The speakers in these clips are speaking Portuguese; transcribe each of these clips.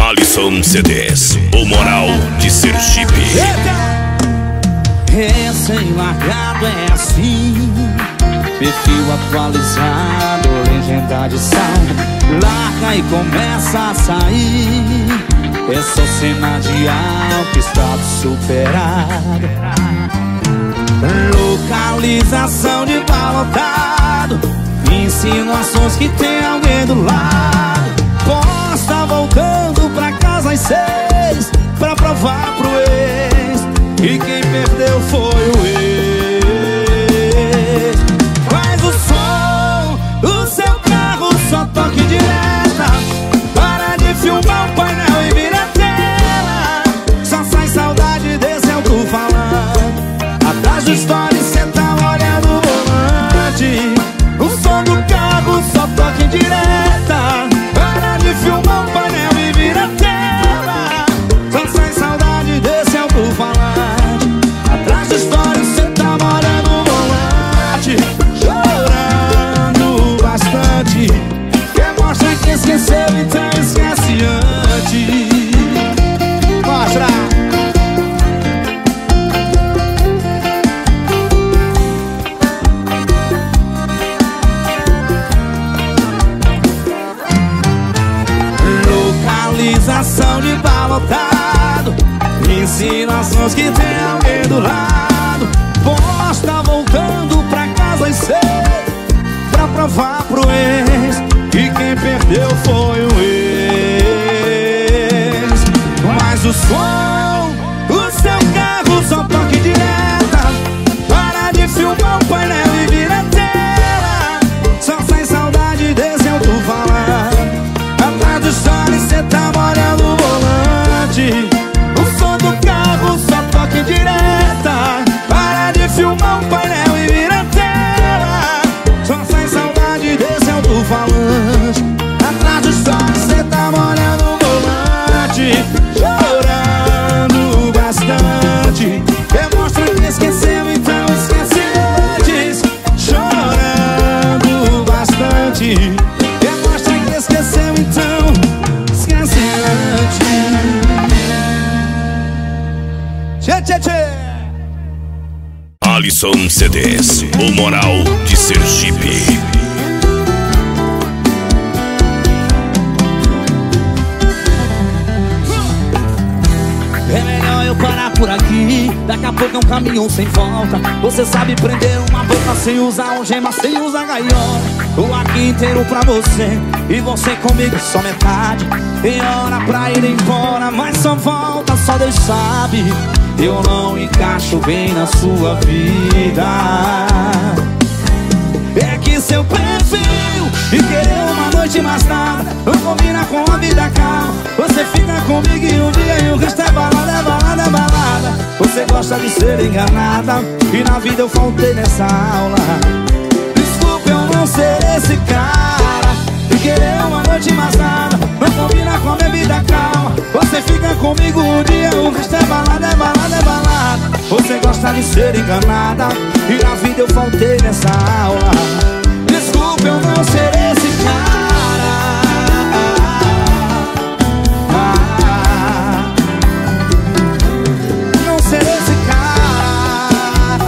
Alisson CDs, o moral de Sergipe. Recém-largado é assim, perfil atualizado, legenda de sal. Larga e começa a sair, é só cena de álcool, estado superado. Localização de balotado, insinuações que tem alguém do lado. Posta voltando pra casa às 6 pra provar pro ex, e quem perdeu foi o ex. Faz o som, o seu carro só toque direta. Para de filmar o painel e vira tela. Só sai saudade desse alto-falante. Atrás do story cê tá olhando o volante. O som do carro só toque direta. Para de filmar o painel e vira tela. Só sai saudade desse alto-falante. Atrás do story cê tá olhando o volante. Chorando bastante. Quer mostrar que esqueceu, então esquece antes. Mostra! Localização de balotado, insinuações que tem alguém do lado. Posta voltando pra casa às 6 pra provar pro ex, e quem perdeu foi o ex. Mas o som, o seu carro só toque direta. Para de filmar o painel e vira tela. Só sai saudade desse alto-falante. Atrás do story cê tá molhando o volante. O som do carro só toque direta. Para de filmar o painel e vira tela. Só sai saudade desse alto-falante. Atrás do story cê tá molhando o volante. Chorando bastante. Demonstra que esqueceu, então esquece antes. Chorando bastante. Demonstra que esqueceu, então esquece antes. Tchê, tchê, tchê. Alisson CDs, o moral de Sergipe. É melhor eu parar por aqui. Daqui a pouco é um caminhão sem volta. Você sabe prender uma boca sem usar algema, sem usar gaiola. O aqui inteiro pra você, e você comigo só metade. Tem hora pra ir embora, mas só volta, só Deus sabe. Eu não encaixo bem na sua vida. É que seu perfil e querer uma noite mais nada não combina com a vida calma. Você fica comigo e um dia e o resto é balada, é balada, é balada. Você gosta de ser enganada, e na vida eu faltei nessa aula. Desculpa eu não ser esse cara, e querer uma noite mais nada não combina com a minha vida calma. Você fica comigo um dia, o resto é balada, é balada, é balada. Você gosta de ser enganada, e na vida eu faltei nessa aula. Desculpa eu não ser esse cara, não ser esse cara.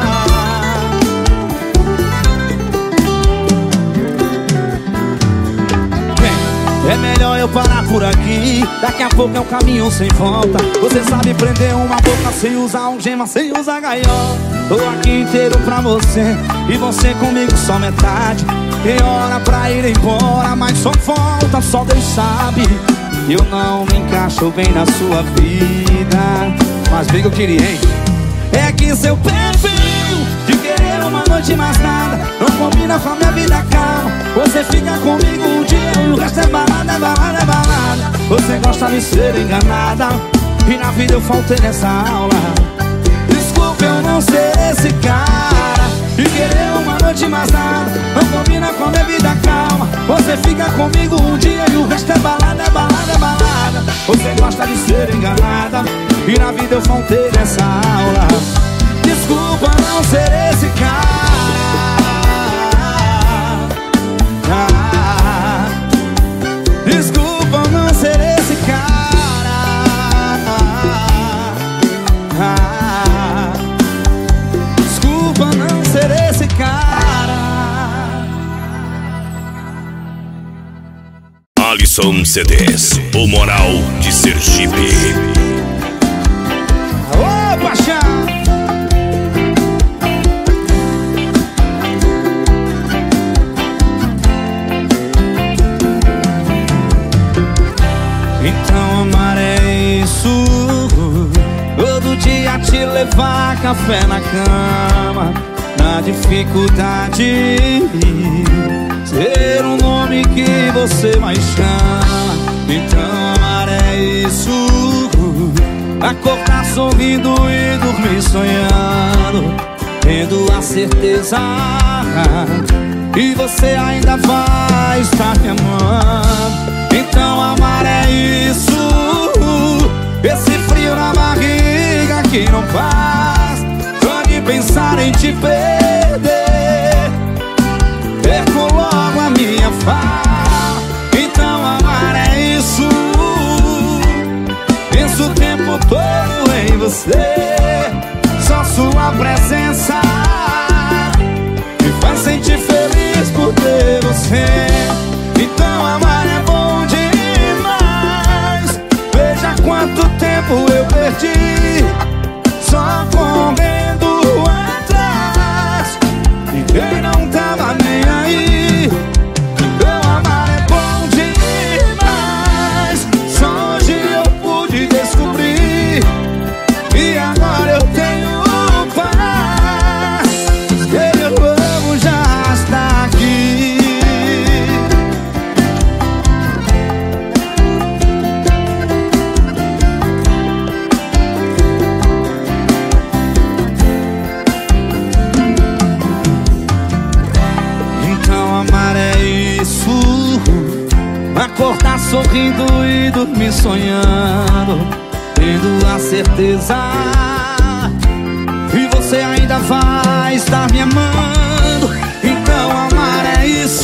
Bem, é melhor eu parar por aqui. Daqui a pouco é um caminho sem volta. Você sabe prender uma boca sem usar algema, sem usar gaiola. Tô aqui inteiro pra você, e você comigo só metade. Tem hora pra ir embora, mas só falta, só Deus sabe. Eu não me encaixo bem na sua vida. Mas bem que eu queria, hein? É que seu perfil de querer uma noite mais nada não combina com a minha vida calma. Você fica comigo um dia e o resto é balada, é balada, é balada. Você gosta de ser enganada, e na vida eu faltei nessa aula. Desculpa eu não ser esse cara, e querer uma noite mais nada não combina com a minha vida calma. Você fica comigo um dia e o resto é balada, é balada, é balada. Você gosta de ser enganada, e na vida eu faltei nessa aula. Desculpa não ser esse cara. Desculpa não ser esse cara. Alisson CDs, o moral de Sergipe. Ô, paixão! Então amar é isso, todo dia te levar café na cama, na dificuldade, ser um nome que você mais chama. Então amar é isso, acordar sorrindo e dormir sonhando, tendo a certeza que você ainda vai estar me amando. Então amar é isso, esse frio na barriga que não faz, só de pensar em te perder, perco logo a minha fala. Então amar é isso, penso o tempo todo em você, só sua presença me faz sentir feliz por ter você. Então amar é bom demais, veja quanto tempo eu perdi, só correndo atrás, e quem não tava nem aí. Então amar é bom demais, só hoje eu pude descobrir, e agora eu tenho paz, que eu amo já está aqui. Acordar sorrindo e dormir sonhando, tendo a certeza que você ainda vai estar me amando. Então amar é isso,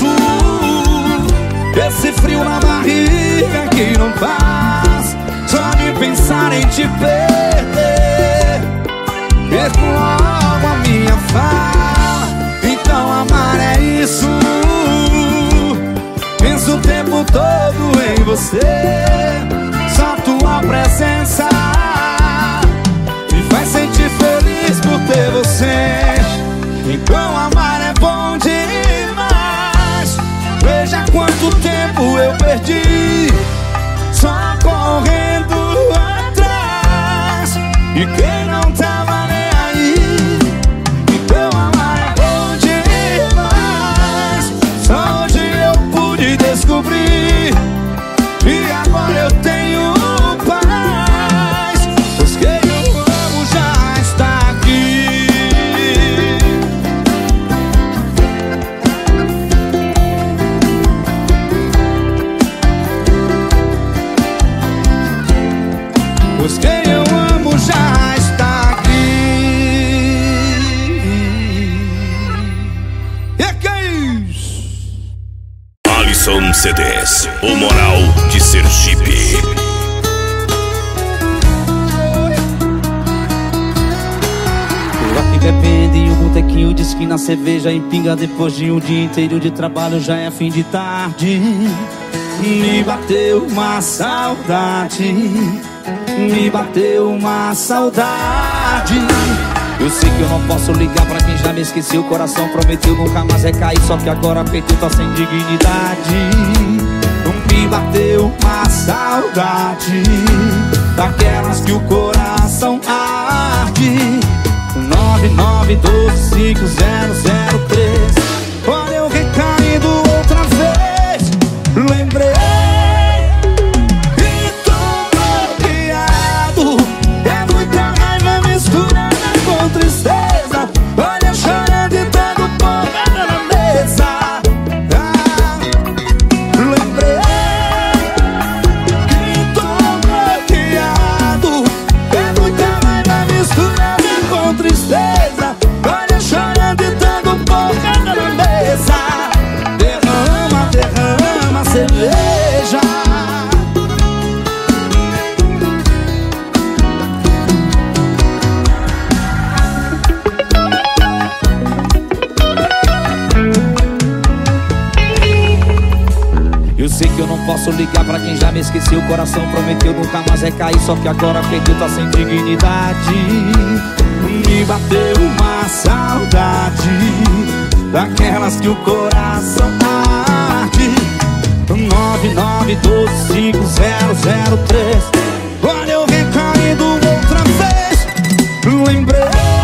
esse frio na barriga que não faz, só de pensar em te perder, perco logo a minha fala. Então amar é isso, penso o tempo todo em você, só tua presença me faz sentir feliz por ter você. Então amar é bom demais, veja quanto tempo eu perdi, só correndo atrás, e quem não tava nem aí. Então amar é bom demais, só hoje eu pude descobrir, e agora eu tenho paz, pois quem eu amo já está aqui. Pois quem eu amo já está aqui. E que é isso? Alisson CDs, o moral de Sergipe. Tô aqui bebendo em um botequinho de esquina, cerveja em pinga, depois de um dia inteiro de trabalho, já é fim de tarde. Me bateu uma saudade, me bateu uma saudade. Eu sei que eu não posso ligar pra quem já me esqueceu, o coração prometeu nunca mais recair, só que agora peito tá sem dignidade. Me bateu uma saudade, daquelas que o coração arde. 99125003. Olha eu recaindo outra vez, lembrei e tô bloqueado. É muita raiva misturada com tristeza, olha eu chorando e dando porrada na mesa. Lembrei e tô bloqueado. É muita raiva misturada com tristeza, olha eu chorando e dando porrada na mesa. posso ligar pra quem já me esqueceu. O coração prometeu nunca mais recair, só que agora perdeu, tá sem dignidade. Me bateu uma saudade daquelas que o coração arde. 99125003. Olha eu recaindo outra vez. Lembrei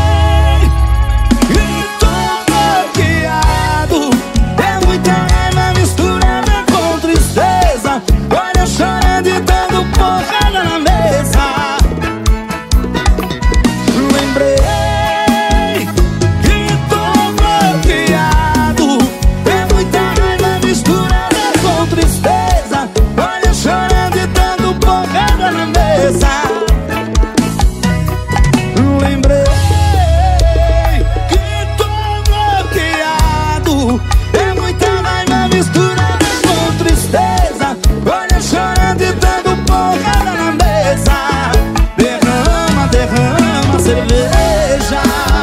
que tô bloqueado. É muita raiva misturada com tristeza. Olha eu chorando e dando porrada na mesa. Lembrei que tô bloqueado. É muita raiva misturada com tristeza. Olha eu chorando e dando porrada na mesa. Lembrei que tô bloqueado. É muita raiva misturada com tristeza. Olha eu chorando e dando porrada na mesa. Derrama, derrama cerveja.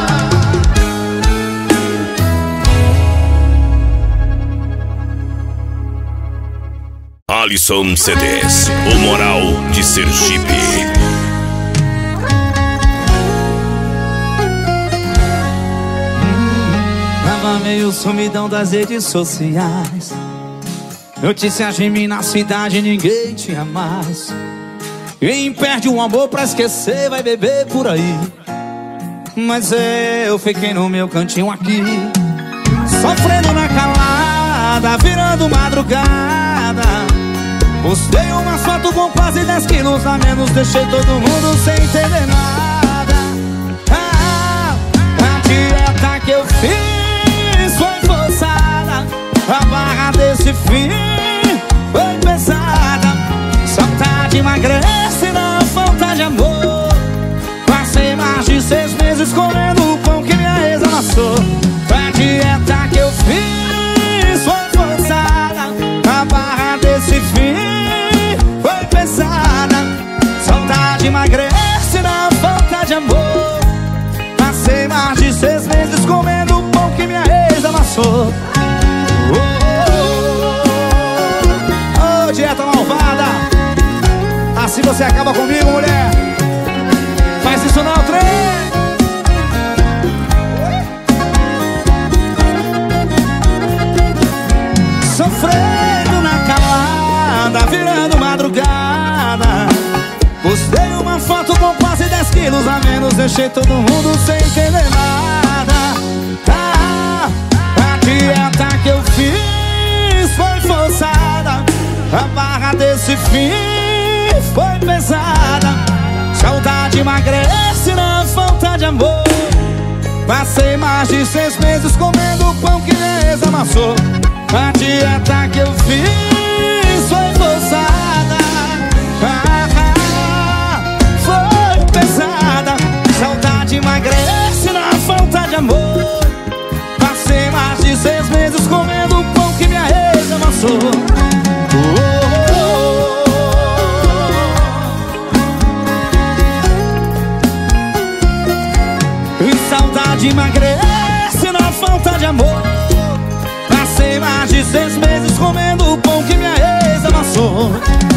Alisson CDs, o moral de Sergipe. Tava meio sumidão das redes sociais. Notícias de mim na cidade, ninguém tinha mais. Quem perde um amor pra esquecer vai beber por aí. Mas eu fiquei no meu cantinho aqui, sofrendo na calada, virando madrugada. Postei uma foto com quase 10 quilos a menos, deixei todo mundo sem entender nada. A dieta que eu fiz foi forçada, a barra desse fim foi pesada. Saudade emagrece, não falta de amor. Passei mais de 6 meses comendo o pão que minha ex amassou. A dieta que eu fiz foi forçada, a barra desse fim foi pesada. Saudade emagrece, não falta de amor. Passei mais de 6 meses comendo o pão que minha ex amassou. Oh, dieta malvada, assim você acaba comigo, mulher. Faz isso não, trem. Sofrendo na calada, virando madrugada. Postei uma foto com quase 10 quilos a menos, deixei todo mundo sem entender nada. A dieta que eu fiz foi forçada, a barra desse fim foi pesada. Saudade emagrece, não falta de amor. Passei mais de 6 meses comendo o pão que minha ex amassou. A dieta que eu fiz foi forçada, foi pesada. Saudade emagrece, não falta de amor. Passei mais de 6 meses comendo o pão que minha ex amassou. Saudade emagrece, não falta de amor. Passei mais de 6 meses comendo o pão que minha ex amassou.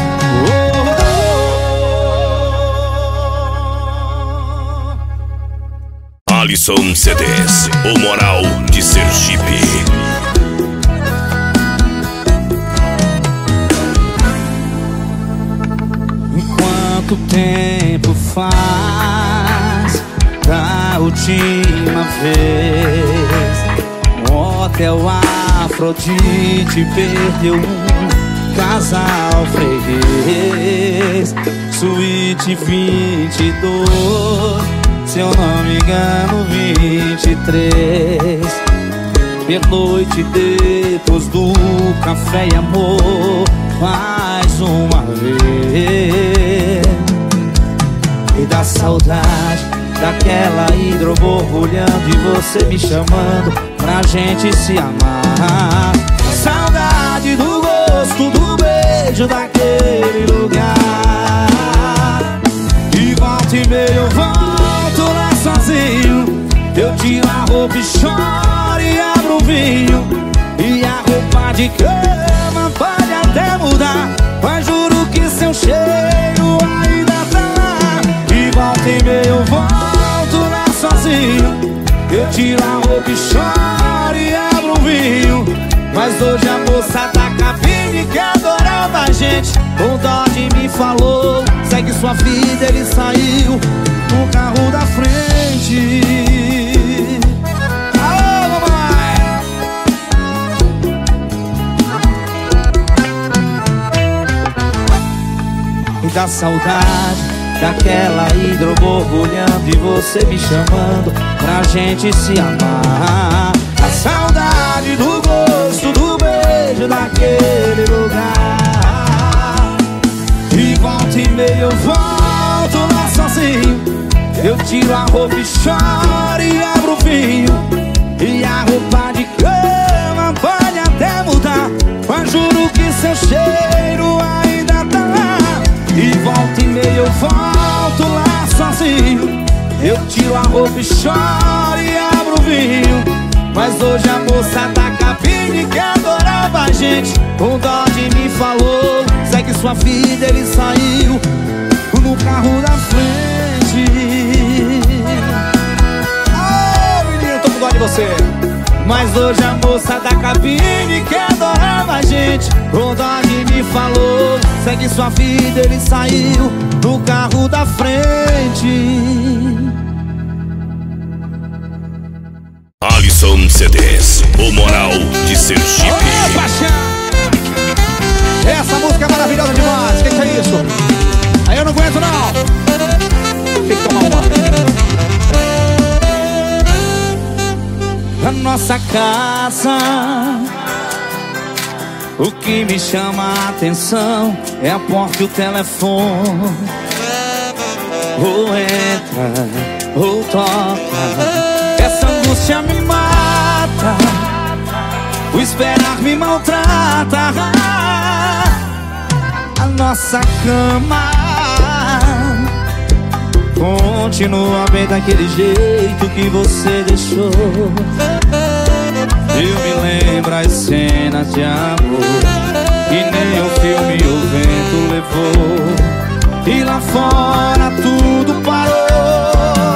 Alisson CDs, o moral de Sergipe. Quanto tempo faz da última vez? O hotel Afrodite perdeu um casal freguês. Suíte 22, se eu não me engano 23. Pernoite depois do café e amor, mais uma vez. E da saudade daquela hidroborbulhando e você me chamando pra gente se amar. Saudade do gosto do beijo daquele lugar. E volta e meia eu volto lá sozinho. Eu tiro a roupa e choro e abro o vinho. E a roupa de cama pode até mudar, tiro a roupa e choro e abro um vinho. Mas hoje a moça da cabine que adorava a gente, com dó de mim falou: segue sua vida, ele saiu no carro da frente. Alô, mamãe! E da saudade daquela hidroborbulhando e você me chamando pra gente se amar. A saudade do gosto do beijo daquele lugar. E volta e meia eu volto lá sozinho. Eu tiro a roupa e choro e abro o vinho. E a roupa de cama pode até mudar, mas juro que seu cheiro ainda tá lá. E volta e meia eu volto lá sozinho. Eu tiro a roupa e choro e abro o vinho. Mas hoje a moça da cabine que adorava a gente, com dó de mim falou: segue sua vida, ele saiu no carro da frente. Oh, menino, tô com dó de você. Mas hoje a moça da cabine que adorava a gente, com dó de mim falou: segue sua vida, ele saiu no carro da frente. Alisson CDs, o moral de Sergipe. Ô, paixão! Essa música é maravilhosa demais. Que é isso? Aí eu não aguento não. Tem que tomar uma. Na nossa casa, o que me chama a atenção é a porta e o telefone. Ou entra, ou toca. Essa angústia me mata, o esperar me maltrata. A nossa cama continua bem daquele jeito que você deixou. Eu me lembro as cenas de amor que nem o filme o vento levou. E lá fora tudo parou.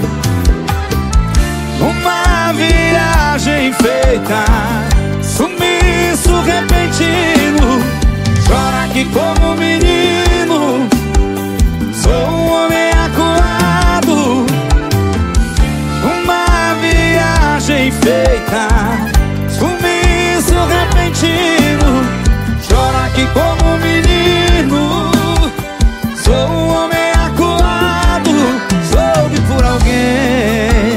Uma viagem feita, sumiço repentino. Chora aqui como um menino, sou um homem acuado. Uma viagem feita, sumiço repentino. Chora aqui como um menino, sou um homem acuado. Soube por alguém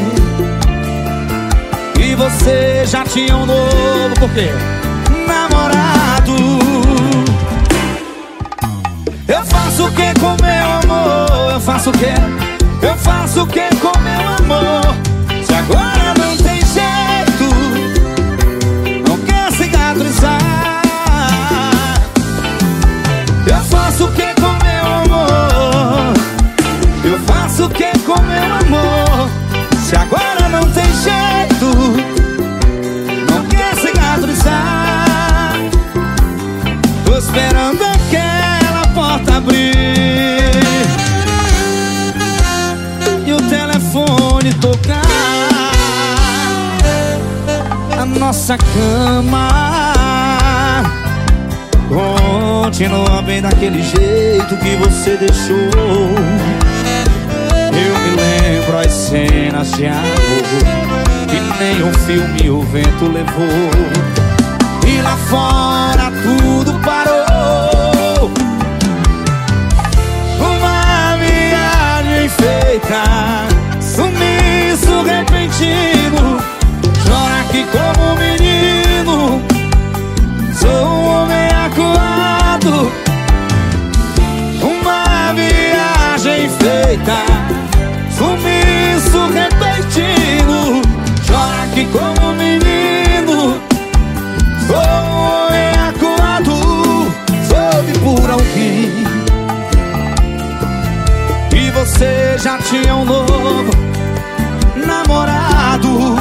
que você já tinha um novo, por quê? Namorado. Eu faço o que com meu amor? Eu faço o que? Eu faço o que com meu amor? Se agora não tem jeito, não quer cicatrizar. Eu faço o que com meu amor? Eu faço o que com meu amor? Se agora não tem jeito, não quer cicatrizar. Tô esperando aquela porta abrir e o telefone tocar. A nossa cama continua bem daquele jeito que você deixou. Eu me lembro as cenas de amor que nem um filme o vento levou. E lá fora tudo parou. Uma viagem feita, sumiço repentino. Chora aqui como um menino, sou um homem acuado. Uma viagem feita, sumiço repentino. Chora aqui como um menino, sou um homem acuado. Soube por alguém que você já tinha um novo namorado.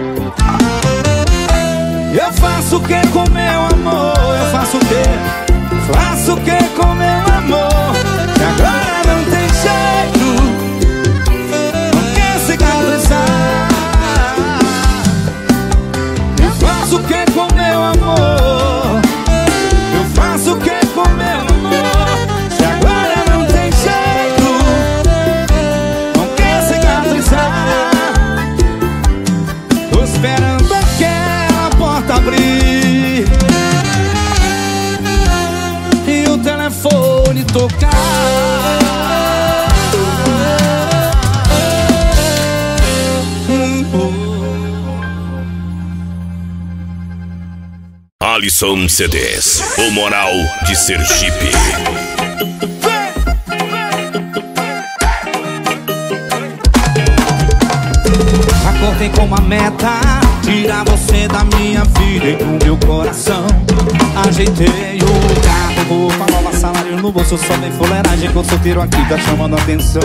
Eu faço o que com meu amor? Eu faço o que? Faço o que com meu amor? Que agora não tem jeito, não quer cicatrizar. Alisson CDs, o moral de Sergipe. Acordei com uma meta, tirar você da minha vida e do meu coração. Ajeitei o carro, vou pra nova salário no bolso, só tem fuleiragem com solteiro aqui, tá chamando a atenção.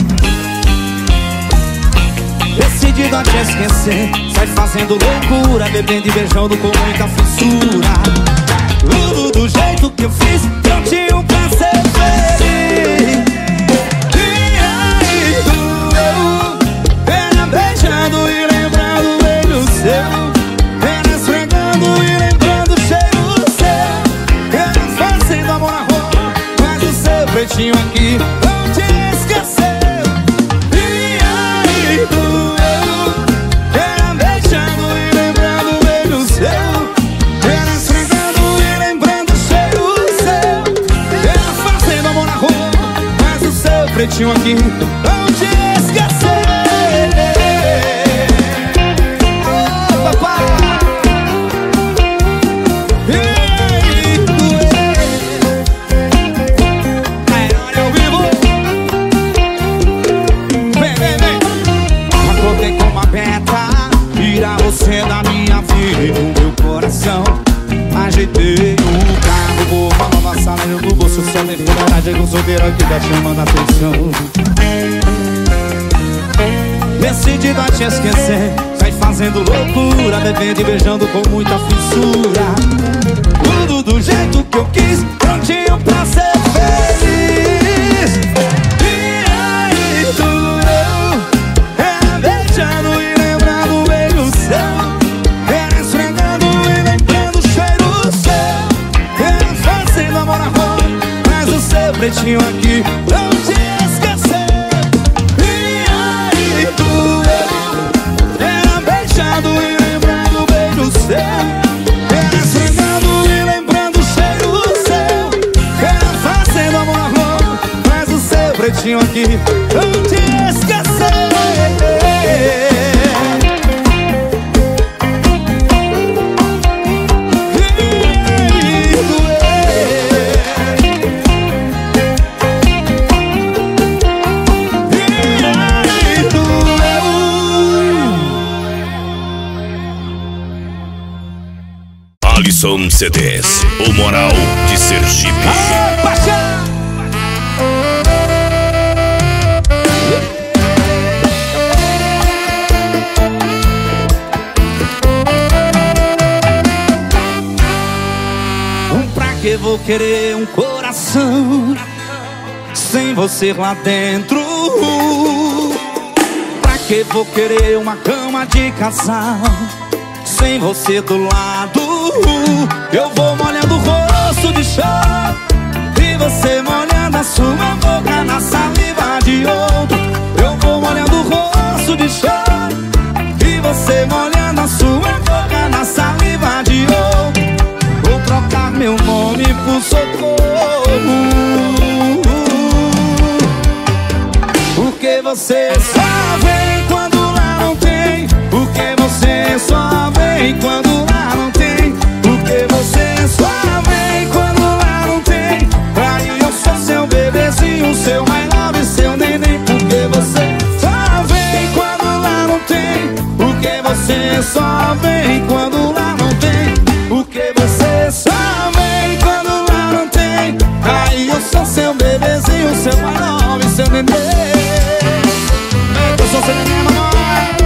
Decidido a te esquecer, sai fazendo loucura, bebendo e beijando com muita fissura. Tudo do jeito que eu fiz, prontinho pra ser feliz. E aí doeu, era beijando e lembrando o beijo seu, era esfregando e lembrando o cheiro seu, era fazendo amor na rua, mas o seu pretinho aqui não te esqueceu. E aí doeu, pretinho aqui, não te esquecer. Oh, papai. Olha ao vivo. Vem, vem, vem. Acordei com uma meta, tirar você da minha vida e do meu coração. Ajeitei o carro, vou pra nova sala no bolso, só tem fuleiragem com solteiro aqui, tá chamando a atenção. Decidido a te esquecer, sai fazendo loucura, bebendo e beijando com muita fissura. Tudo do jeito que eu quis, prontinho pra ser feliz. E aí doeu, era beijando e lembrando o beijo seu, era esfregando e lembrando o cheiro seu, era fazendo amor na rua, mas o seu pretinho aqui não te esqueceu. E aí doeu, era beijando e lembrando o beijo seu, era esfregando e lembrando o cheiro seu, era fazendo amor na rua, mas o seu pretinho aqui não te esqueceu. Alisson CDs, o moral de Sergipe. Pra que vou querer um coração sem você lá dentro? Pra que vou querer uma cama de casal sem você do lado? Eu vou molhando o rosto de choro e você molhando a sua boca na saliva de outro. Eu vou molhando o rosto de choro e você molhando a sua boca na saliva de outro. Vou trocar meu nome por socorro, porque você só vem quando lá não tem. Porque você só vem quando lá não tem. Porque você só vem quando lá não tem. Aí eu sou seu bebezinho, seu my love, seu neném. Porque você só vem quando lá não tem. Porque você só vem quando lá não tem. Porque você só vem quando lá não tem. Aí eu sou seu bebezinho, seu my love, seu neném. Eu sou seu neném, mamãe.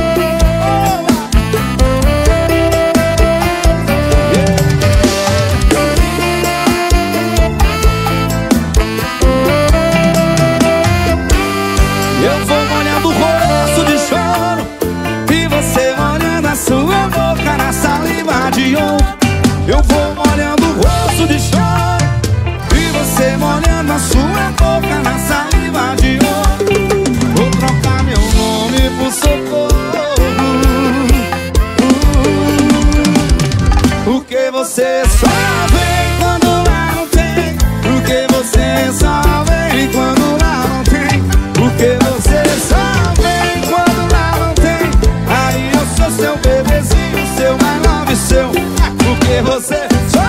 Eu vou molhando o rosto de choro e você molhando a sua boca na saliva de outro. Eu vou molhando o rosto de choro e você molhando a sua boca na saliva de outro. Vou trocar meu nome por socorro, porque você só vem quando lá não tem. Porque você só vem quando lá não tem. Porque você só vem quando lá não tem. Aí eu sou seu bebezinho, seu my love, seu. Porque você só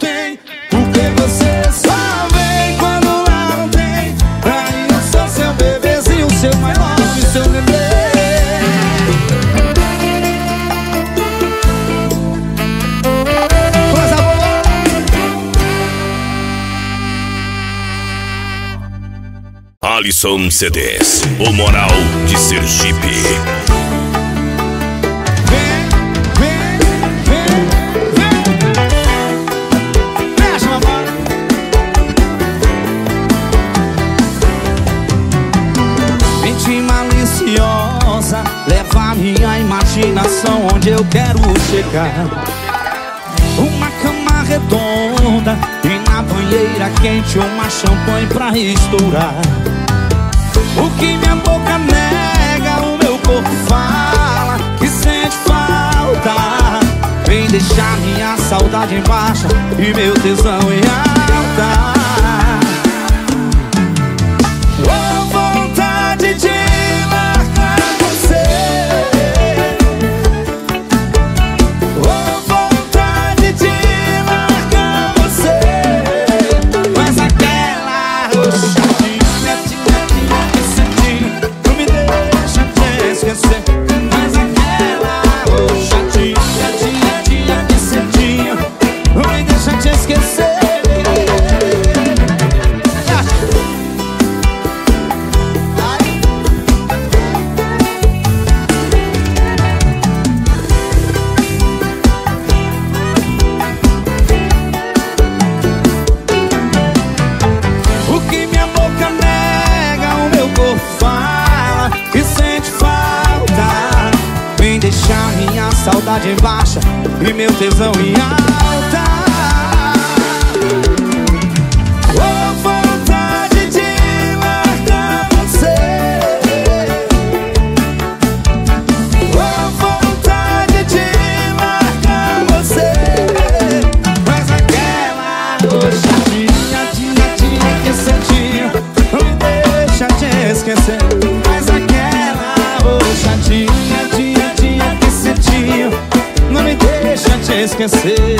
bem, porque você só vem quando lá não tem. Aí eu sou seu bebezinho, seu my love, seu bebê. Coisa boa. Alisson CDs, o moral de Sergipe. Leva minha imaginação onde eu quero chegar. Uma cama redonda e na banheira quente uma champanhe pra estourar. O que minha boca nega, o meu corpo fala que sente falta. Vem deixar minha saudade baixa e meu tesão em alta. Oh, vontade de saudade em baixa e meu tesão em alta. Oh, vontade de largar você. Oh, vontade de largar você. Mas aquela roxadinha, tinha que sentir, não me deixa te esquecer. Mas aquela roxadinha, não me deixa te esquecer.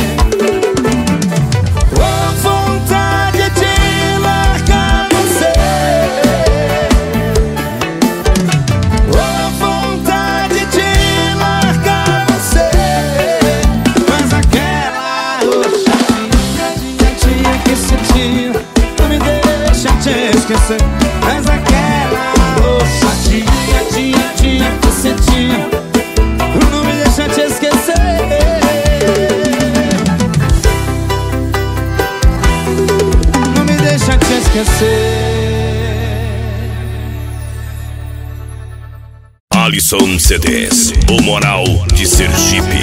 Oh, vontade de largar você. Oh, vontade de largar você. Mas aquela roxadinha, tinha que sentir, não me deixa te esquecer. Mas aquela roxadinha, tinha que sentir, não me deixa te esquecer. Não me deixa te esquecer. Alisson CDs, o moral de Sergipe.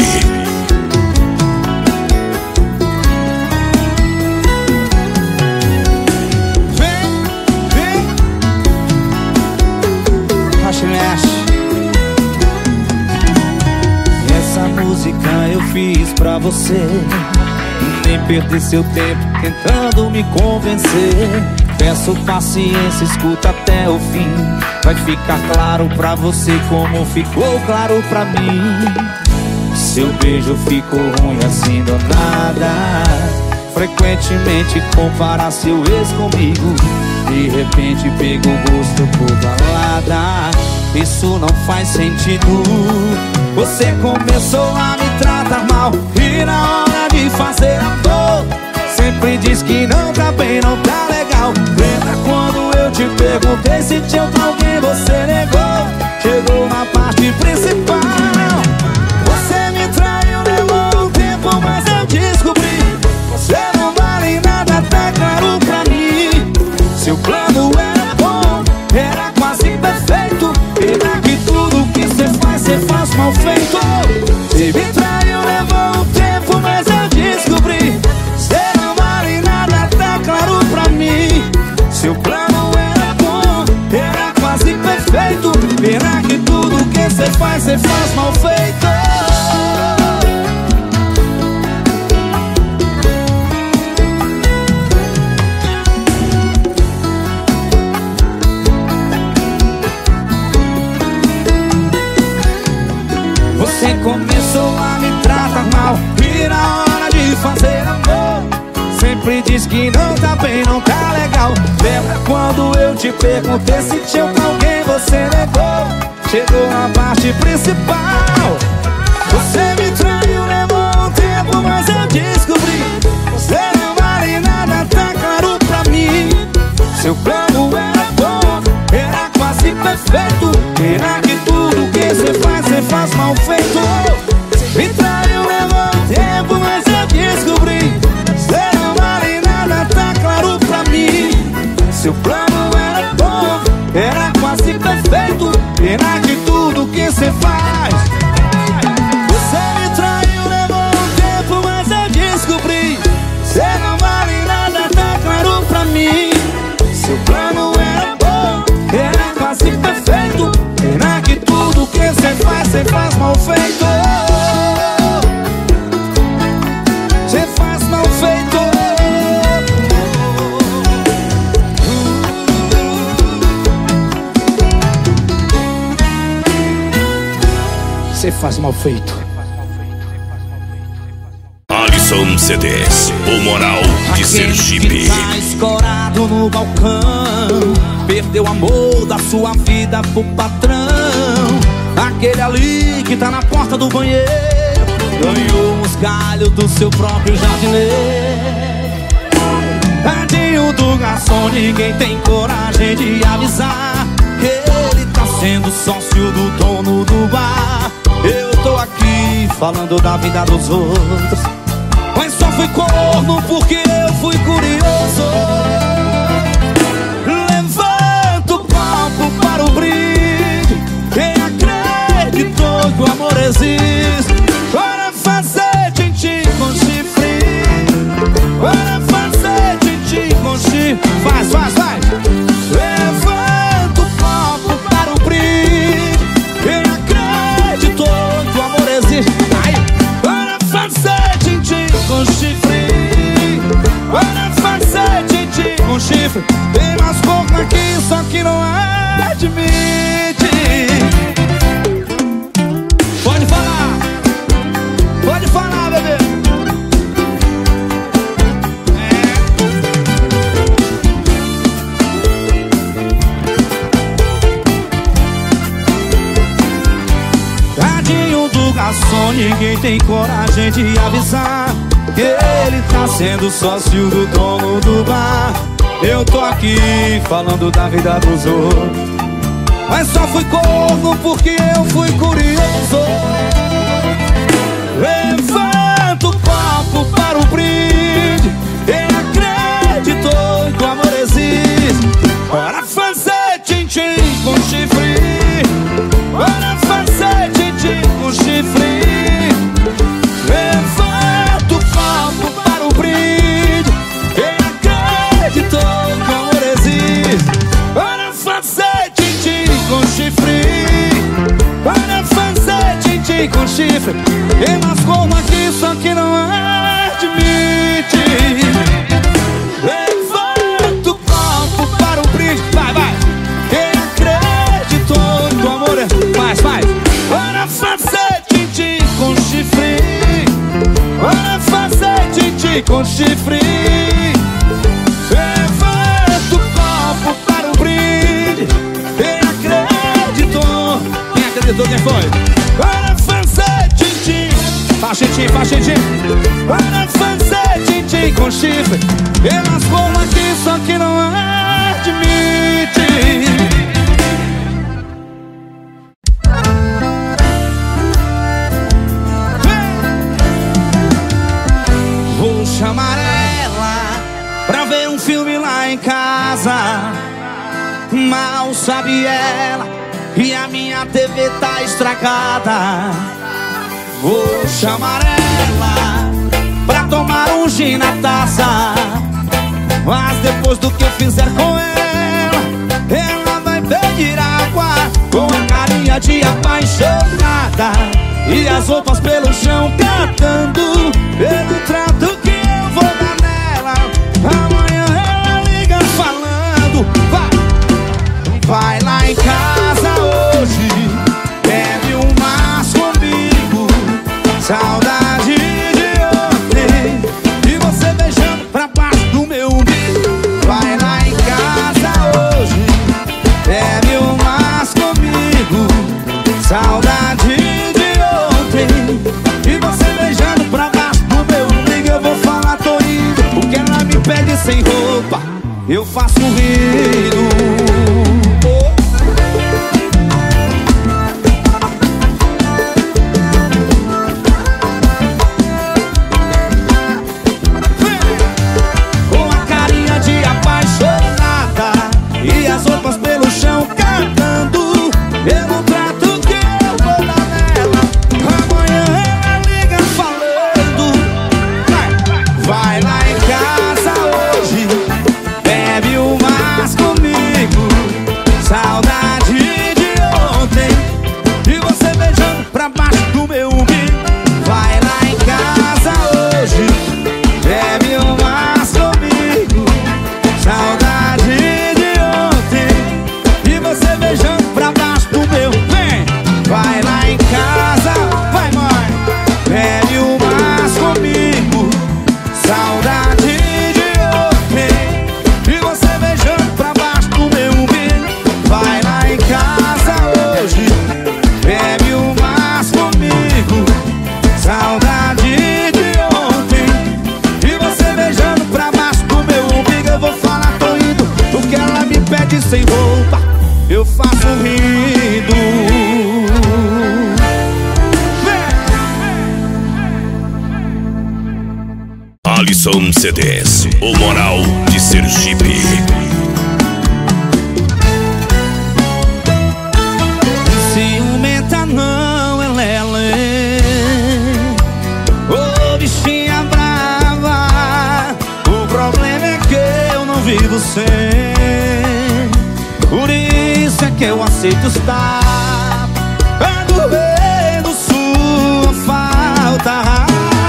Eu fiz pra você, nem perder seu tempo tentando me convencer. Peço paciência, escuta até o fim. Vai ficar claro pra você como ficou claro pra mim. Seu beijo ficou ruim assim do nada. Frequentemente compara seu ex comigo. De repente pegou gosto por balada. Isso não faz sentido. Você começou a me tratar mal e na hora de fazer amor sempre diz que não tá bem, não tá legal. Lembra quando eu te perguntei se tinha alguém, você negou. Chegou na parte principal. Você me traiu, levou um tempo, mas eu descobri. Você não vale nada, tá claro pra mim. Seu plano era bom, era quase perfeito. Pena que tudo que você faz mal feito. Você me traiu, levou um tempo, mas eu descobri. Você não vale nada, tá claro pra mim. Seu plano era bom, era sempre diz que não tá bem, não tá legal. Lembra quando eu te perguntei se tinha alguém, você negou. Chegou a parte principal. Você me traiu, levou um tempo, mas eu descobri. Você não vale nada, tá claro pra mim. Seu plano era bom, era quase perfeito. Pena que tudo que você faz mal feito. Me traiu, levou um tempo, mas eu descobri. Você não vale nada, tá claro pra mim. Seu plano era bom, era quase perfeito. Pena que tudo que você faz. Você me traiu, levou um tempo, mas eu descobri. Você não vale nada, tá claro pra mim. Seu plano era bom, era quase perfeito. Pena que tudo que você faz mal feito. Você faz mal feito. Você faz mal feito. Alisson CDs, o moral de Sergipe. Tá escorado no balcão, perdeu o amor da sua vida pro patrão. Aquele ali que tá na porta do banheiro, ganhou os galhos do seu próprio jardineiro. Tadinho do garçom, ninguém tem coragem de avisar que ele tá sendo sócio do dono do bar. Eu tô aqui falando da vida dos outros, mas só fui corno porque eu fui curioso. Levanta o copo para o brinde, quem acreditou que o amor existe. Bora fazer tchim-tchim com chifre. Bora fazer tchim-tchim com chifre. Faz, faz, faz. Levanta o copo para o brinde, quem acreditou que o amor existe. Aí, bora fazer tchim-tchim com chifre. Bora fazer tchim-tchim com chifre. Tem mais pouco aqui, só que não admite. Pode falar, bebê. Tadinho do garçom, ninguém tem coragem de avisar que ele tá sendo sócio do dono do bar. Eu tô aqui falando da vida dos outros, mas só fui corno porque eu fui curioso. Levanta o copo para o brinde, quem acreditou que o amor existe. Bora fazer tchim-tchim com chifre. Bora fazer tchim-tchim com chifre. Levanta o copo para o brinde, quem acreditou que o amor existe. Bora fazer tchim-tchim com chifre. Bora fazer tchim-tchim com chifre. Quem lascou aqui só que não admite. Levanta o copo para o brinde. Vai, vai. Quem acreditou que o amor é... Faz, faz. Bora fazer tchim-tchim com chifre. Bora fazer tchim-tchim com chifre. Levanta o copo para o brinde, quem acreditou. Quem acreditou, quem foi? Bora fazer tchim-tchim. Faz tchim-tchim, faz tchim-tchim. Bora fazer tchim-tchim com chifre. Quem lascou aqui só que não admite. Vou chamar ela pra ver um filme lá em casa. Mal sabe ela que a minha TV tá estragada. Vou chamar ela pra tomar um gin na taça, mas depois do que eu fizer com ela, ela vai pedir água com a carinha de apaixonada e as roupas pelo chão cantando pelo trato que eu vou dar nela. Amanhã ela liga falando: vai lá em casa hoje, bebe um mas comigo, saudade de ontem. E você beijando pra baixo, eu faço ruído. Com a carinha de apaixonada e as roupas pelo chão cantando, eu não trato que eu vou dar nela. Amanhã ela liga falando, vai lá em casa hoje, bebe umas comigo. Saudade de ontem, e você beijando pra baixo do meu umbigo. Vai lá em casa hoje, bebe umas comigo. Saudade de ontem, e você beijando pra baixo do meu. Vem! Vai lá em casa, vai mãe, bebe umas comigo. Saudade de ontem, e você beijando pra baixo do meu umbigo. Vai lá em casa hoje, bebe umas comigo. Saudade de ontem, e você beijando pra baixo do meu umbigo. Eu vou falar, tô indo, porque ela me pede sem roupa, eu faço rindo. Alisson CDs, o moral de Sergipe. Ciumenta não, ela é ô bichinha brava. O problema é que eu não vivo sem, por isso é que eu aceito estar doendo sua falta.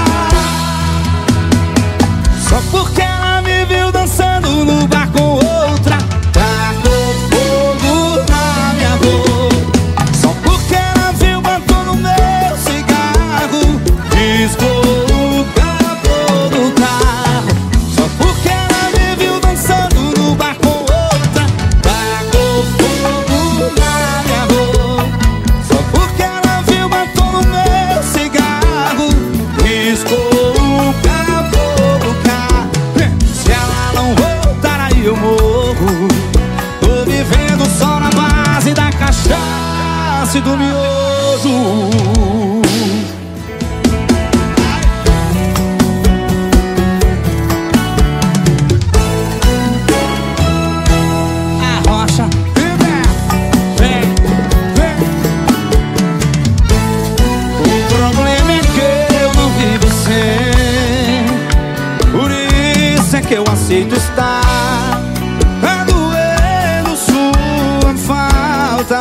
Só porque ela me viu dançando no bar com outra, tacou fogo na minha boca. Só porque ela viu, botou no meu cigarro, riscou o capô do carro. Só porque ela me viu dançando no bar com outra, tacou fogo na minha boca. Só porque ela viu, botou no meu cigarro, riscou o capô do carro. Se ela não voltar aí eu morro. Tô vivendo só na base da cachaça e do miojo. A rocha, vem, vem. O problema é que eu não vivo sem, por isso é que eu aceito estar doendo sua falta.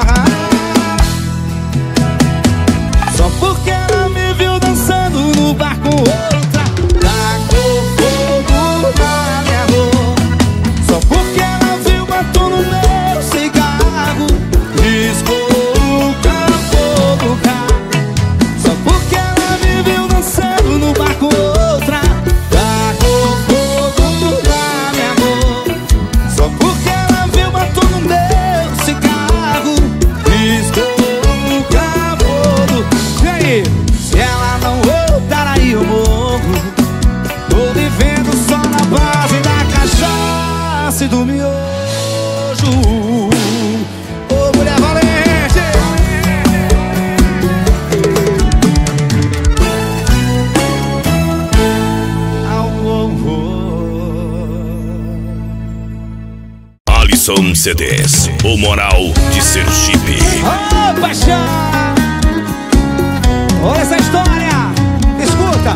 Só porque ela me viu dançando no bar com outra, tacou fogo na minha boca. Só porque ela viu, botou no meu cigarro, riscou o capô do carro. Só porque ela me viu dançando no bar com outra, tacou fogo na minha boca. Só porque ela viu, botou no meu cigarro, riscou o capô do. E aí? Se ela não voltar aí eu morro. Tô vivendo só na base da cachaça e do miojo. Ô mulher valente! Alisson CDs, o moral de Sergipe. Ô paixão! Olha essa história! Escuta!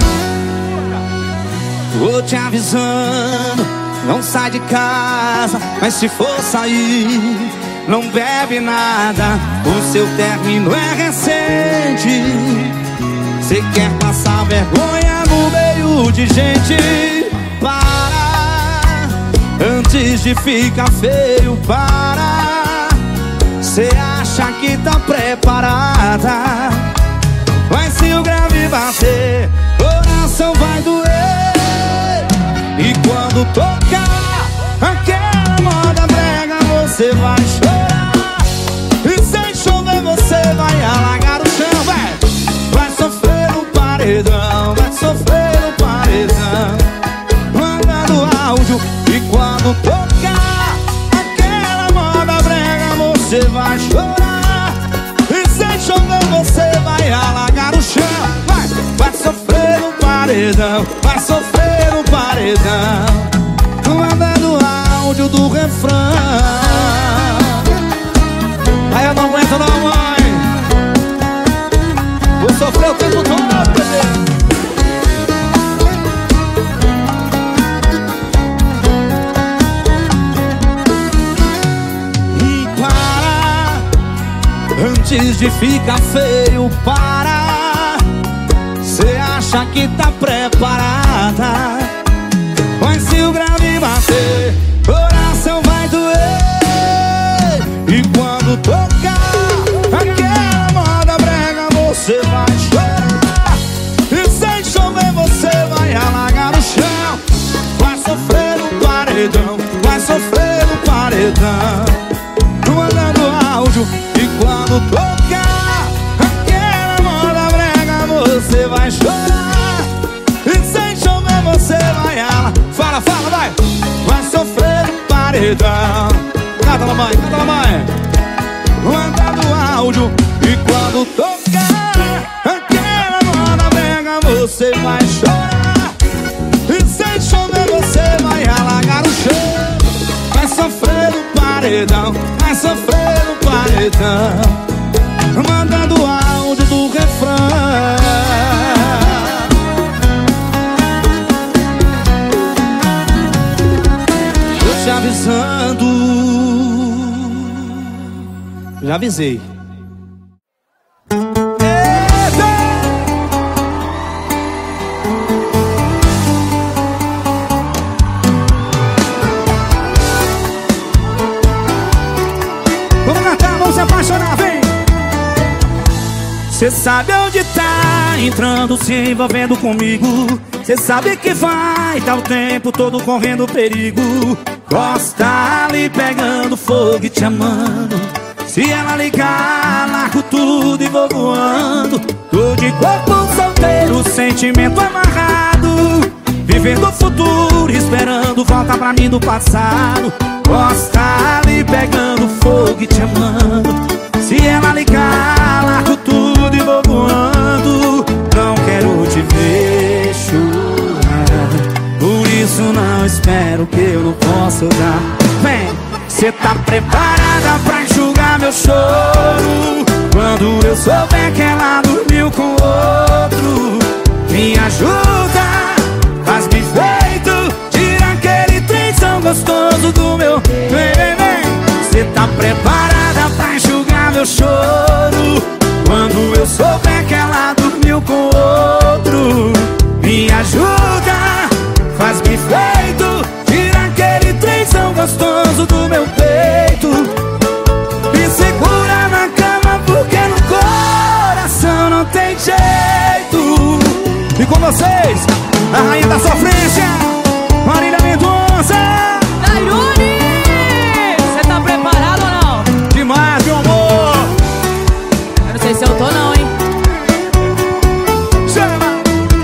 Tô te avisando, não sai de casa, mas se for sair, não bebe nada. O seu término é recente. Cê quer passar vergonha no meio de gente? Para, antes de ficar feio, para. Cê acha que tá preparada, mas se o grave bater, coração vai doer. E quando tocar aquela moda brega, você vai chorar. E sem chover você vai alagar o chão. Vai sofrer no paredão, vai sofrer no paredão, mandando áudio. E quando tocar chorar. E sem chover você vai alagar o chão. Vai sofrer no paredão, vai sofrer no paredão. Mandando áudio do refrão. Aí eu não aguento não, mãe. Vou sofrer o tempo todo, bebê. Antes de ficar feio, para. Cê acha que tá preparada? Mas se o grave bater, coração vai doer. E quando tocar aquela moda brega, você vai chorar. E sem chover você vai alagar o chão. Vai sofrer no paredão, vai sofrer no paredão. Mandando áudio. E quando tocar aquela moda brega, você vai chorar. E sem chover você vai ala. Fala, fala, vai. Vai sofrer no paredão. Canta, mamãe, canta, mamãe. Mandando áudio. E quando tocar aquela moda brega, você vai chorar. E sem chover você vai alagar o chão. Vai sofrer no paredão, vai sofrer no paredão. Mandando áudio do refrão. Tô te avisando. Já avisei. Apaixonar, vem! Cê sabe onde tá entrando, se envolvendo comigo. Cê sabe que vai dar o tempo todo correndo perigo. Gosta ali pegando fogo e te amando. Se ela ligar, largo tudo e vou voando. Tô de corpo solteiro, sentimento amarrado. Vivendo o futuro, esperando volta pra mim do passado. Gosta ali pegando fogo e te amando. Se ela ligar, largo tudo e vou voando. Não quero te ver chorar, por isso não espero que eu não possa dar. Vem! Cê tá preparada pra enxugar meu choro quando eu souber que ela dormiu com outro? Me ajuda, faz bem feito, tira aquele trenzão gostoso do meu. Vem, vem, vem. Cê tá preparada pra enxugar meu choro quando eu souber que ela dormiu com outro? Me ajuda, faz bem feito, tira aquele trenzão gostoso do meu peito. Me segura na cama porque no coração não tem jeito. E com vocês, a rainha da sofrência, Marília Mendonça. Nayone, você tá preparado ou não? Demais, meu amor. Eu não sei se eu tô não, hein? Chama.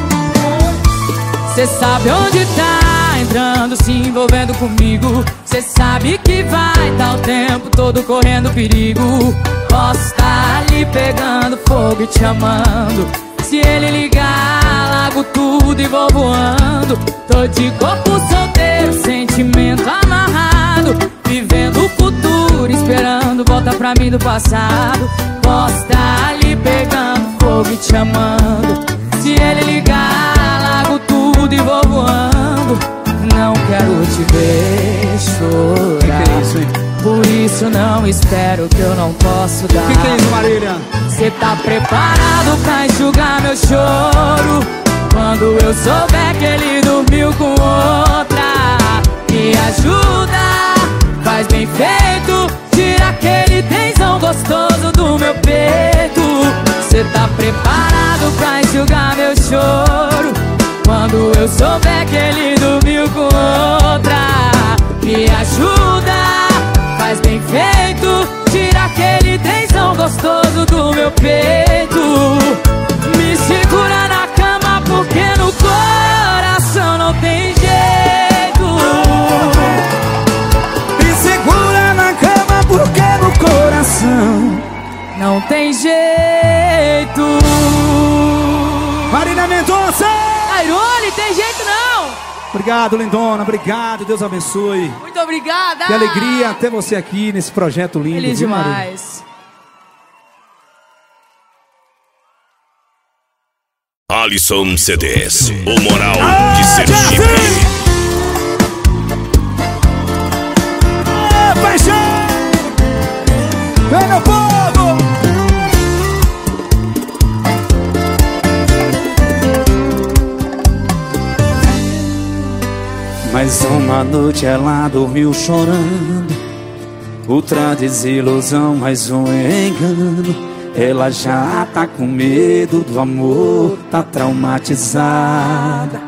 Cê sabe onde tá entrando, se envolvendo comigo. Cê sabe que vai dar o tempo todo correndo perigo. Posso estar ali pegando fogo e te amando. Se ele ligar, largo tudo e vou voando. Tô de corpo solteiro, sentimento amarrado. Vivendo o futuro, esperando volta pra mim do passado. Posso estar ali pegando fogo e te amando. Se ele ligar, largo tudo e vou voando. Não quero te ver chorar, que é isso, hein? por isso não espero que eu não posso dar. Que é isso, Marília? Cê tá preparado pra enxugar meu choro quando eu souber que ele dormiu com outra? Me ajuda, faz bem feito, tira aquele tensão gostoso do meu peito. Cê tá preparado pra enxugar meu choro quando eu souber que ele dormiu com outra? Me ajuda, faz bem feito, tira aquele tensão gostoso do meu peito. Me segura na cama porque no coração não tem jeito. Me segura na cama porque no coração tem jeito. Marina Mendonça! Airone, tem jeito não. Obrigado, lindona, obrigado, Deus abençoe. Muito obrigada. Que alegria ter você aqui nesse projeto lindo. Feliz viu, demais. Alisson CDs, o moral de Sergipe. Paixão! Vem, meu povo! Mais uma noite ela dormiu chorando, outra desilusão, mais um engano. Ela já tá com medo do amor, tá traumatizada.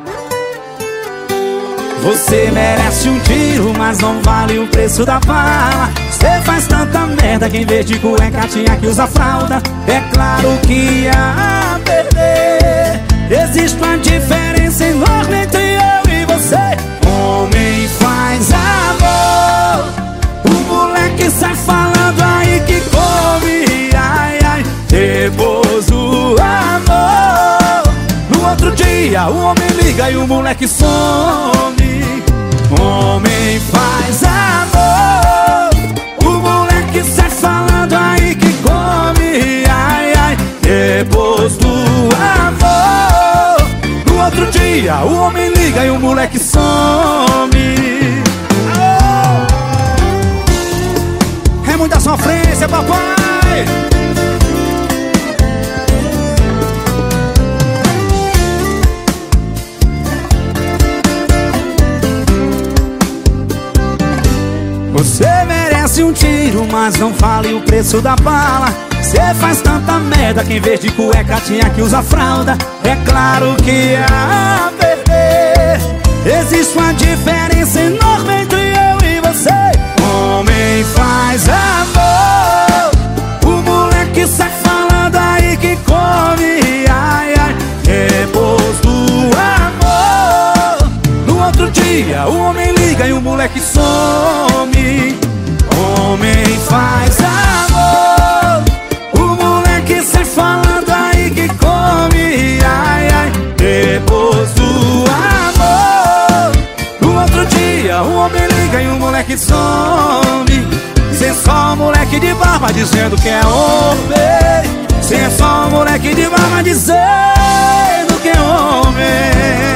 Você merece um tiro, mas não vale o preço da bala. Você faz tanta merda que em vez de cueca tinha que usar fralda. É claro que ia perder. Existe uma diferença enorme entre eu e você. Homem faz amor, o moleque sai falando aí que come, ai, ai. Depois do amor, no outro dia o homem liga e o moleque some. Homem faz amor, o moleque sai falando aí que come, ai, ai. Depois do amor, no outro dia o homem liga e o moleque some. É muita sofrência, papai. Você merece um tiro, mas não vale o preço da bala. Você faz tanta merda que em vez de cueca tinha que usar fralda. É claro que ia perder. Existe uma diferença enorme entre eu e você. Homem faz amor, o moleque sai falando aí que come, ai, ai. Depois do amor, no outro dia o homem liga e o moleque some. Homem faz amor, o moleque sai falando aí que come, ai, ai. Depois do amor, no outro dia o homem liga e o moleque some. Cê só moleque de barba dizendo que é homem. Cê só moleque de barba dizendo que é homem.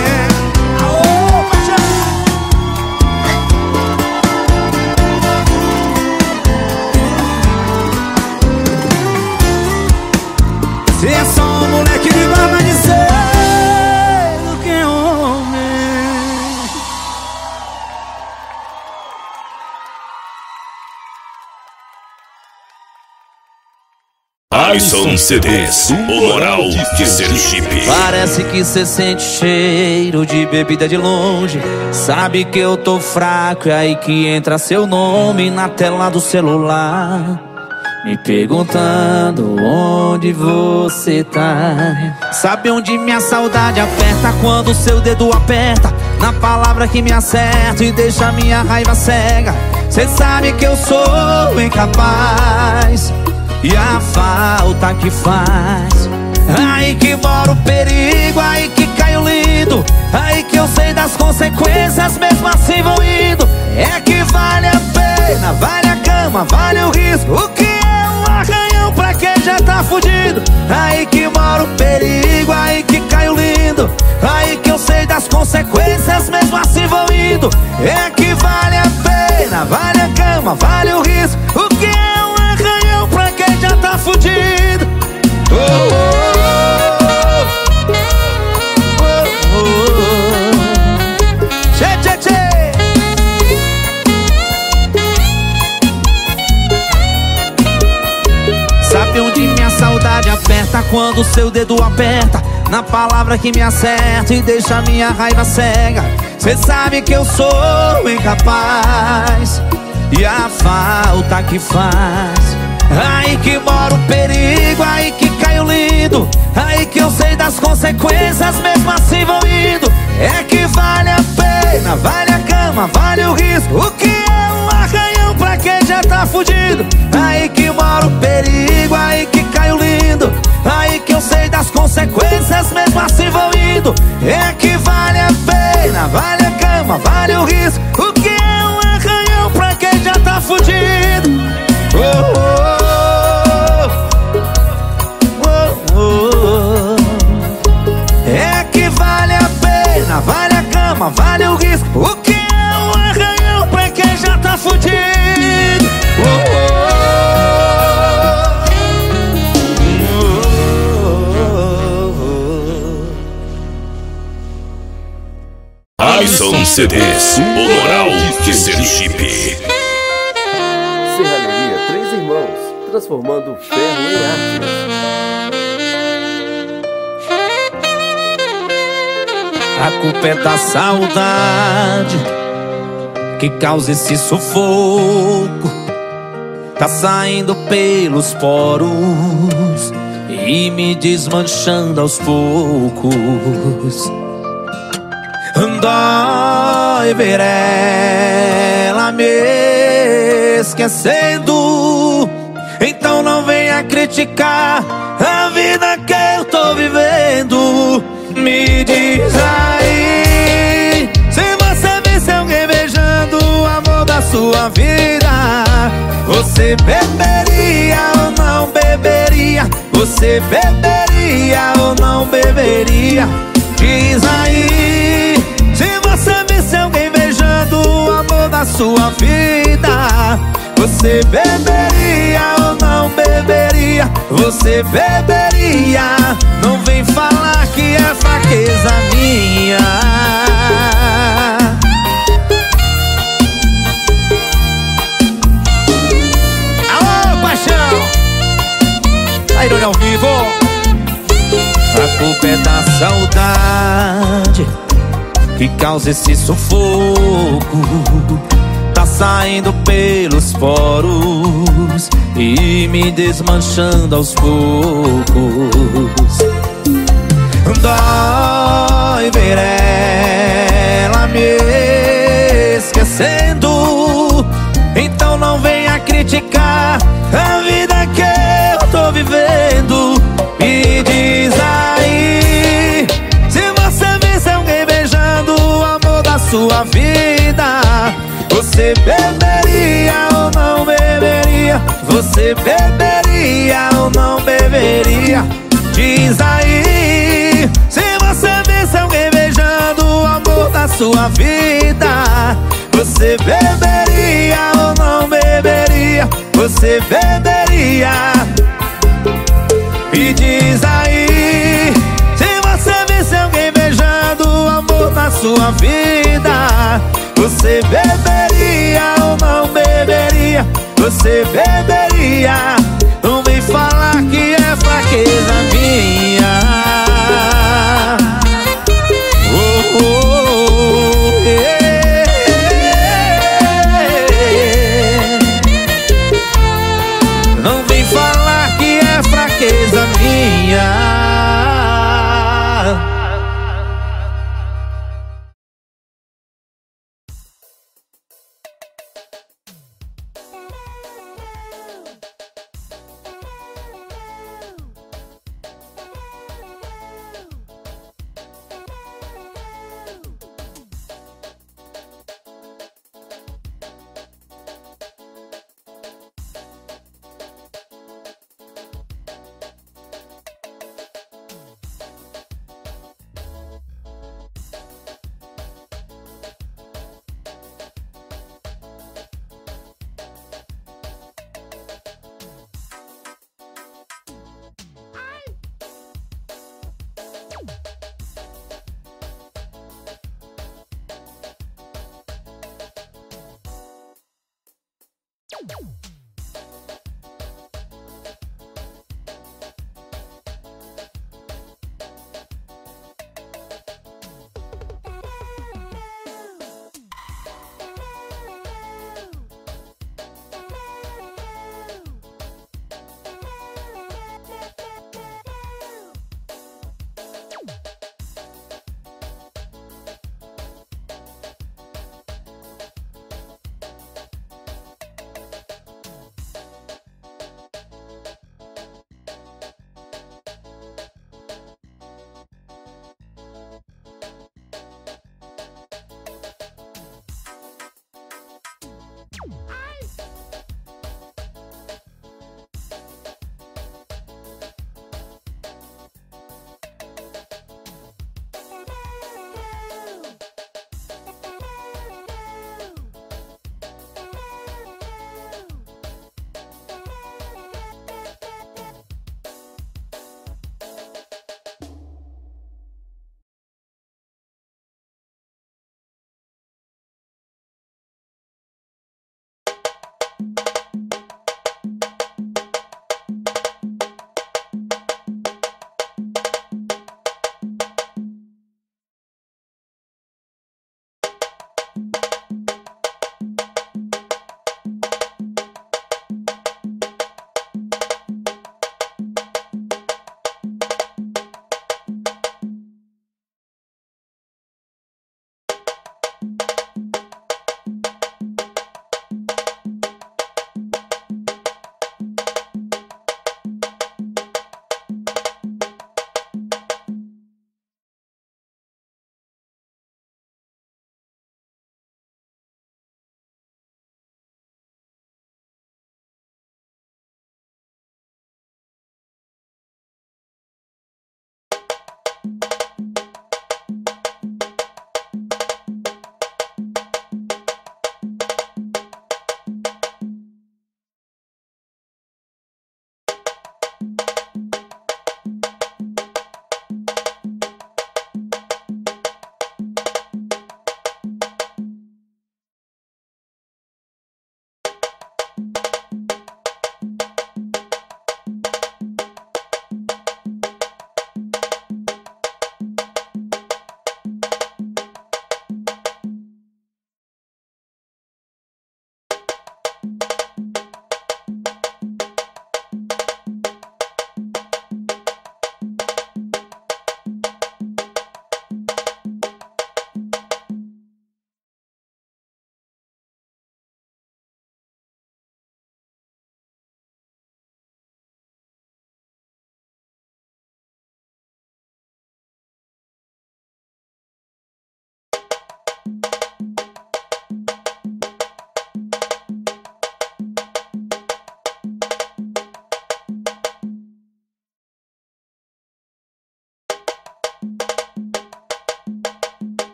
Cê é só um moleque de barba dizendo que é homem. Alisson CDs, o moral de Sergipe. Parece que cê sente cheiro de bebida de longe. Sabe que eu tô fraco, é aí que entra seu nome na tela do celular, me perguntando onde você tá. Sabe onde minha saudade aperta quando seu dedo aperta na palavra que me acerta e deixa minha raiva cega. Cê sabe que eu sou incapaz e a falta que faz. Aí que mora o perigo, aí que cai o lindo, aí que eu sei das consequências, mesmo assim vou indo. É que vale a pena, vale a cama, vale o risco. O que é um arranhão pra quem já tá fudido? Aí que mora o perigo, aí que cai o lindo, aí que eu sei das consequências, mesmo assim vou indo. É que vale a pena, vale a cama, vale o risco. O que é um arranhão pra quem já tá fudido? Oh, oh, oh, oh, oh. Tchê, tchê, tchê. Sabe onde minha saudade aperta quando seu dedo aperta na palavra que me acerta e deixa minha raiva cega. Cê sabe que eu sou incapaz e a falta que faz. Aí que mora o perigo, aí que cai o lindo, aí que eu sei das consequências, mesmo assim vou indo. É que vale a pena, vale a cama, vale o risco. O que é um arranhão pra quem já tá fudido? Aí que mora o perigo, aí que cai consequências mesmo assim vou indo. É que vale a pena, vale a cama, vale o risco. O que é um arranhão pra quem já tá fudido? Oh, oh, oh, oh. É que vale a pena, vale a cama, vale o risco. O que é um arranhão pra quem já tá fudido? Oh, Alisson CDs, o moral de Sergipe. Serralheria Três Irmãos, transformando ferro em arte. A culpa é da saudade que causa esse sufoco. Tá saindo pelos poros e me desmanchando aos poucos. Dói ver ela me esquecendo. Então não venha criticar a vida que eu tô vivendo. Me diz aí, se você visse alguém beijando o amor da sua vida, você beberia ou não beberia? Você beberia ou não beberia? Diz aí, se você visse alguém beijando o amor da sua vida, você beberia ou não beberia? Você beberia? Não vem falar que é fraqueza minha. Alô, paixão! Aí no ao vivo. A culpa é da saudade que causa esse sufoco. Tá saindo pelos poros e me desmanchando aos poucos. Dói ver ela me esquecendo. Então não venha criticar a vida que eu tô vivendo. Me diz aí, se você visse alguém beijando o amor da sua vida, você beberia ou não beberia? Você beberia ou não beberia? Diz aí, se você visse alguém beijando o amor da sua vida, você beberia ou não beberia? Você beberia? E diz aí, se você visse alguém beijando o amor da sua vida, você beberia ou não beberia? Você beberia? Não vem falar que é fraqueza minha. Oh, oh, yeah. Não vem falar que é fraqueza minha.